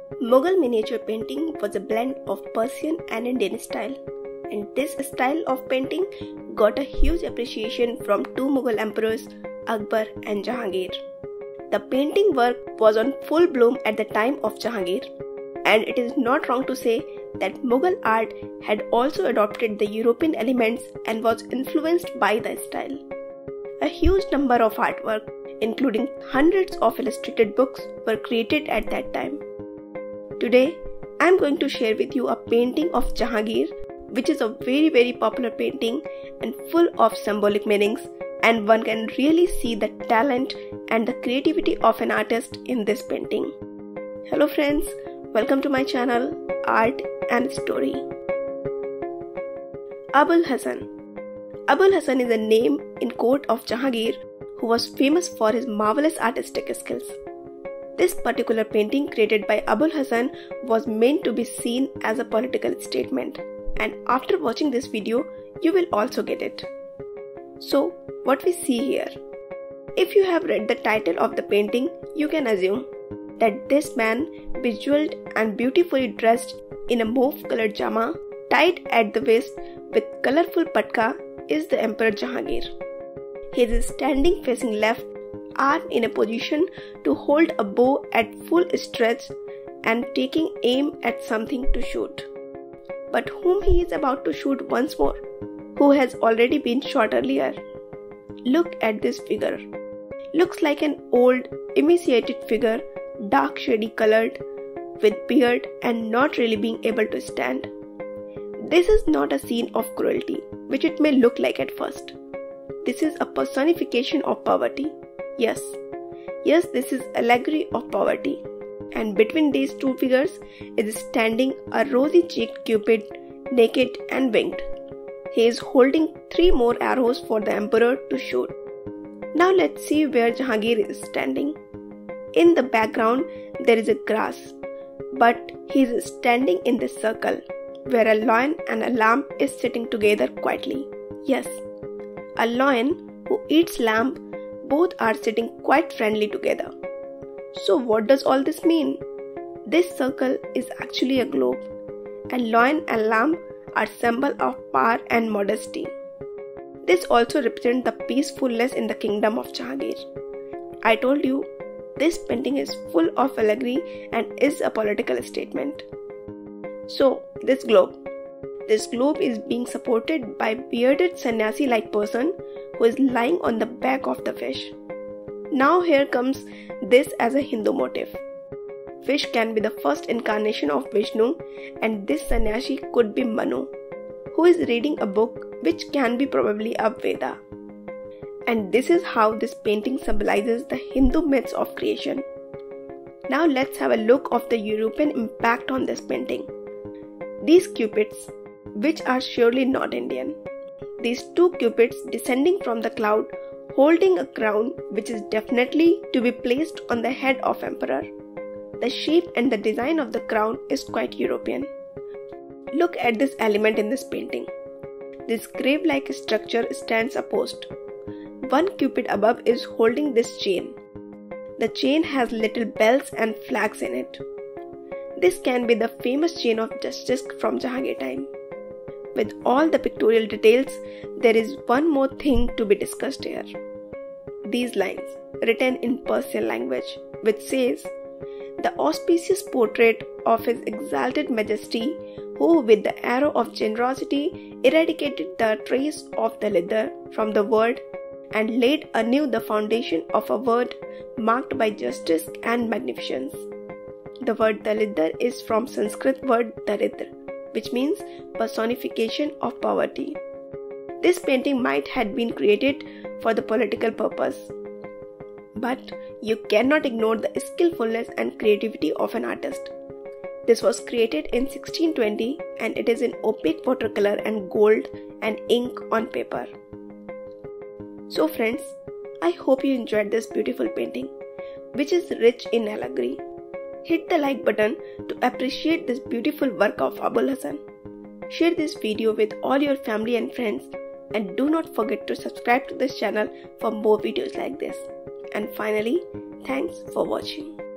Mughal miniature painting was a blend of Persian and Indian style, and this style of painting got a huge appreciation from two Mughal emperors, Akbar and Jahangir. The painting work was on full bloom at the time of Jahangir, and it is not wrong to say that Mughal art had also adopted the European elements and was influenced by the style. A huge number of artwork, including hundreds of illustrated books, were created at that time. Today, I am going to share with you a painting of Jahangir, which is a very popular painting and full of symbolic meanings, and one can really see the talent and the creativity of an artist in this painting. Hello friends, welcome to my channel Art and Story. Abul Hasan. Abul Hasan is a name in court of Jahangir who was famous for his marvelous artistic skills. This particular painting created by Abul Hasan was meant to be seen as a political statement, and after watching this video, you will also get it. So, what we see here? If you have read the title of the painting, you can assume that this man, bejeweled and beautifully dressed in a mauve-colored jama, tied at the waist with colorful patka, is the Emperor Jahangir. He is standing facing left, arm in a position to hold a bow at full stretch and taking aim at something to shoot. But whom he is about to shoot once more, who has already been shot earlier? Look at this figure. Looks like an old, emaciated figure, dark shady colored, with beard and not really being able to stand. This is not a scene of cruelty, which it may look like at first. This is a personification of poverty. Yes, this is allegory of poverty. And between these two figures is standing a rosy-cheeked Cupid, naked and winged. He is holding 3 more arrows for the emperor to shoot. Now let's see where Jahangir is standing. In the background there is a grass, but he is standing in this circle where a lion and a lamb is sitting together quietly. Yes, a lion who eats lamb, both are sitting quite friendly together. So what does all this mean? This circle is actually a globe, and lion and lamb are symbol of power and modesty. This also represents the peacefulness in the kingdom of Jahangir. I told you, this painting is full of allegory and is a political statement. So, this globe is being supported by bearded sannyasi-like person who is lying on the back of the fish. Now here comes this as a Hindu motif. Fish can be the first incarnation of Vishnu, and this sannyasi could be Manu, who is reading a book which can be probably a Veda. And this is how this painting symbolizes the Hindu myths of creation. Now let's have a look of the European impact on this painting. These cupids, which are surely not Indian. These 2 cupids descending from the cloud, holding a crown which is definitely to be placed on the head of emperor. The shape and the design of the crown is quite European. Look at this element in this painting. This grave-like structure stands opposed. One cupid above is holding this chain. The chain has little bells and flags in it. This can be the famous chain of justice from Jahangir time. With all the pictorial details, there is one more thing to be discussed here. These lines, written in Persian language, which says, "The auspicious portrait of His exalted Majesty, who with the arrow of generosity eradicated the trace of the leather from the world and laid anew the foundation of a word marked by justice and magnificence." The word Dalidar is from Sanskrit word Daridra, which means personification of poverty. This painting might have been created for the political purpose, but you cannot ignore the skillfulness and creativity of an artist. This was created in 1620 and it is in opaque watercolor and gold and ink on paper. So friends, I hope you enjoyed this beautiful painting, which is rich in allegory. Hit the like button to appreciate this beautiful work of Abul Hasan. Share this video with all your family and friends, and do not forget to subscribe to this channel for more videos like this. And finally, thanks for watching.